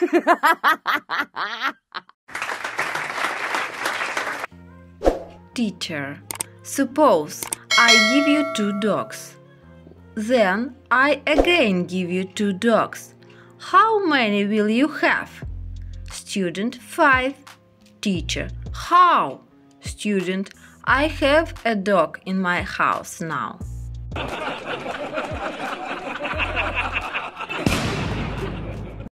Teacher, suppose I give you 2 dogs. Then I again give you 2 dogs. How many will you have? Student 5. Teacher, how? Student, I have a dog in my house now.